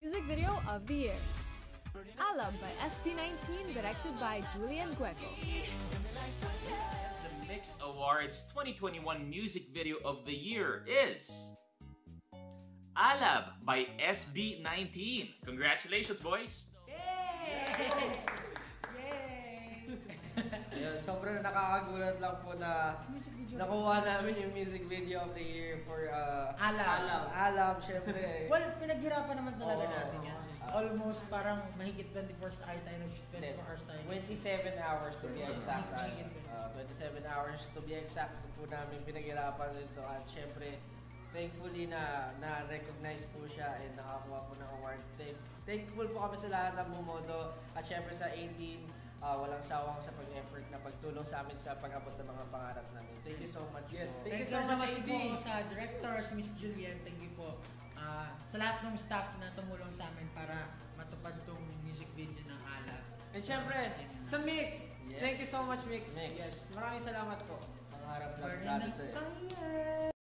Music Video of the Year. Alab by SB19, directed by Julian Gueco. The MYX Awards 2021 Music Video of the Year is Alab by SB19. Congratulations, boys! Yay! Ayun, sobrang nakakagulat lang po na nakuha namin yung music video of the year for Alab, syempre. Well, pinaghirapan naman talaga natin yan. Almost parang mahigit 24 tayo nag-shoot, 24 hours tayo. 27 hours to be exact. 27 hours to be exact po namin pinaghirapan nito at syempre thankfully na-recognize po siya and nakakuha po ng award. Thankful po kami sa lahat ng bumoto at syempre sa 18 walang sawang sa pag-effort na pagtulong sa amin sa pag-abot ng mga pangarap namin. Thank you so much. Yes, thank you so much po sa directors, Miss Julian. Thank you po sa lahat ng staff na tumulong sa amin para matupad tong music video ng Alab. And syempre, sa MYX. Yes. Thank you so much, MYX. Yes. Maraming salamat po. Pangarap lang Burning grabe the to eh. fire.